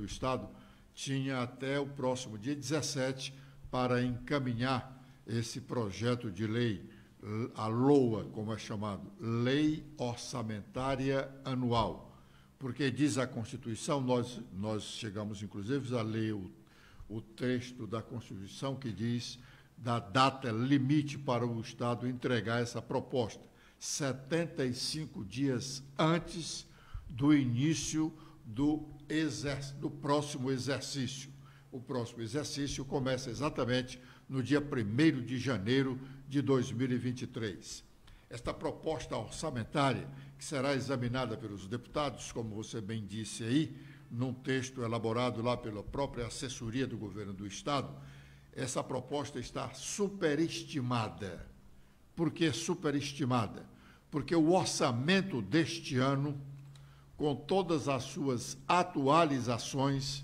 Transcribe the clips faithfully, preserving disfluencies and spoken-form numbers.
Estado tinha até o próximo dia dezessete para encaminhar esse projeto de lei, a LOA, como é chamado, Lei Orçamentária Anual, porque diz a Constituição, nós, nós chegamos, inclusive, a ler o, o texto da Constituição que diz da data limite para o Estado entregar essa proposta, setenta e cinco dias antes do início do, exerc- do próximo exercício. O próximo exercício começa exatamente no dia primeiro de janeiro de dois mil e vinte e três. Esta proposta orçamentária, que será examinada pelos deputados, como você bem disse aí, num texto elaborado lá pela própria assessoria do governo do Estado, essa proposta está superestimada. Por que superestimada? Porque o orçamento deste ano, com todas as suas atualizações,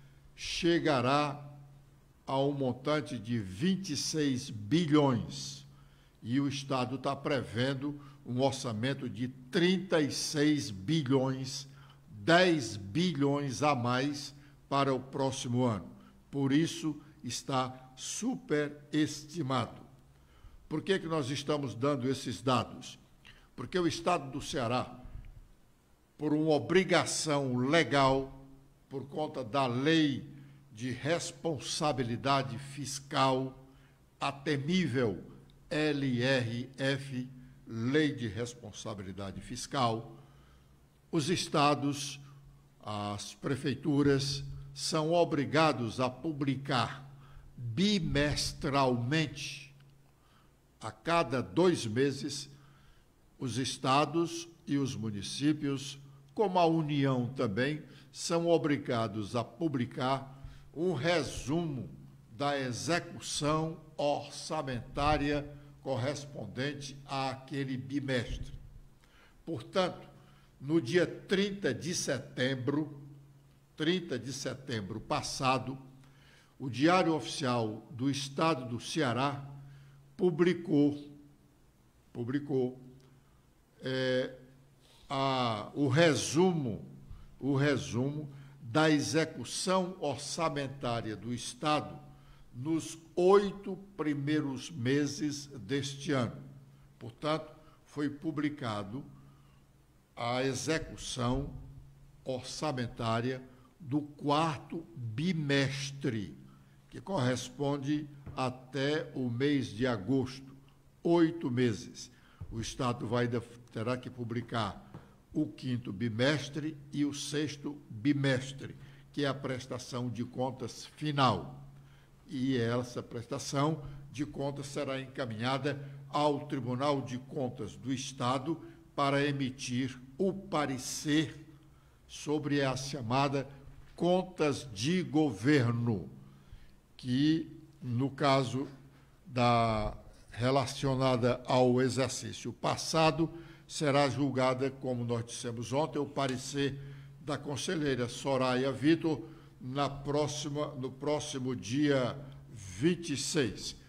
chegará a um montante de vinte e seis bilhões. E o Estado está prevendo um orçamento de trinta e seis bilhões, dez bilhões a mais para o próximo ano. Por isso, está superestimado. Por que que nós estamos dando esses dados? Porque o Estado do Ceará, por uma obrigação legal, por conta da lei de responsabilidade fiscal, a temível L R F, Lei de Responsabilidade Fiscal, os estados, as prefeituras, são obrigados a publicar bimestralmente, a cada dois meses, os estados e os municípios, como a União também, são obrigados a publicar um resumo da execução orçamentária correspondente àquele bimestre. Portanto, no dia trinta de setembro, trinta de setembro passado, o Diário Oficial do Estado do Ceará publicou, publicou é, a, o resumo, o resumo da execução orçamentária do Estado nos oito primeiros meses deste ano. Portanto, foi publicado a execução orçamentária do quarto bimestre, que corresponde até o mês de agosto, oito meses. O Estado vai, terá que publicar o quinto bimestre e o sexto bimestre, que é a prestação de contas final. E essa prestação de contas será encaminhada ao Tribunal de Contas do Estado para emitir o parecer sobre a chamada contas de governo, que, no caso da relacionada ao exercício passado, será julgada, como nós dissemos ontem, o parecer da conselheira Soraya Vitor na próxima, no próximo dia vinte e seis.